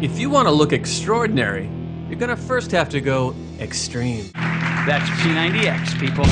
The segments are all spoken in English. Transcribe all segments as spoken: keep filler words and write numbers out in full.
If you want to look extraordinary, you're gonna first have to go extreme. That's P ninety X, people.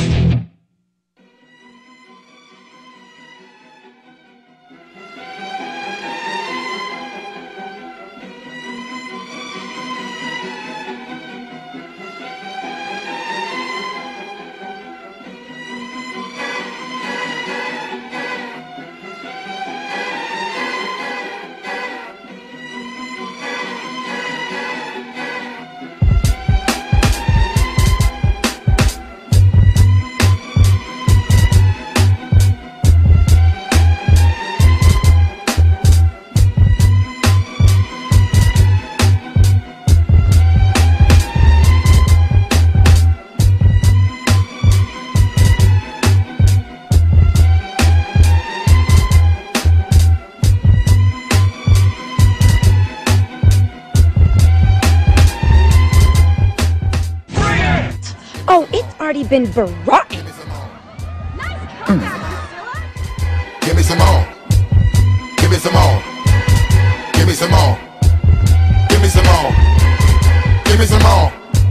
Oh, it's already been brought. Mm. Give me some more. Give me some more. Give me some more. Give me some more. Give me some more.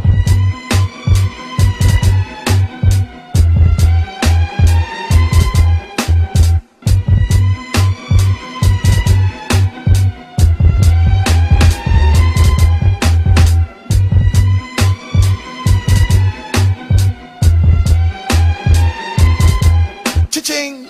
Cha-ching!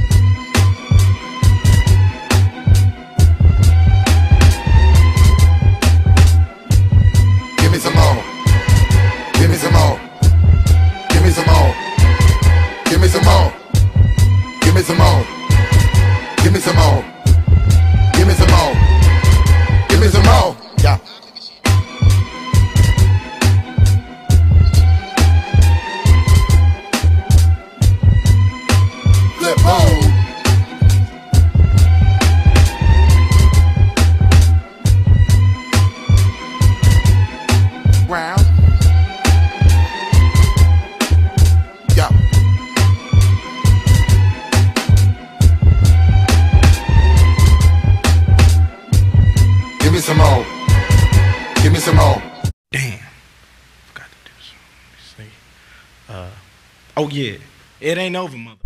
Give me some more. Give me some more. Give me some more. Give me some more. Give me some more. Give me some more. Give me some more. Give me some more. Yeah. Flip home. Round. Yeah. Give me some more. Give me some more. Damn. Forgot to do something. Let me see. Uh, oh yeah. It ain't over, mother.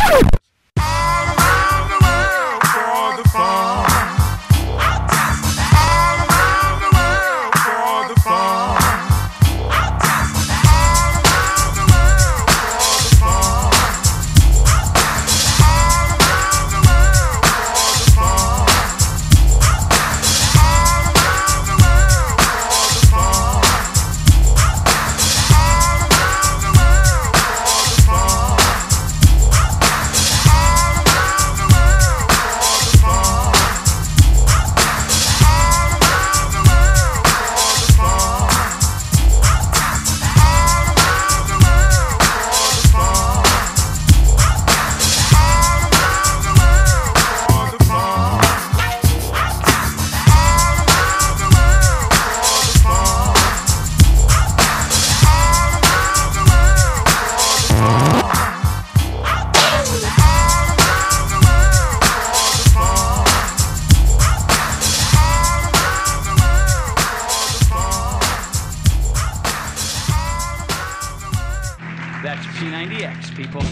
That's P ninety X, people.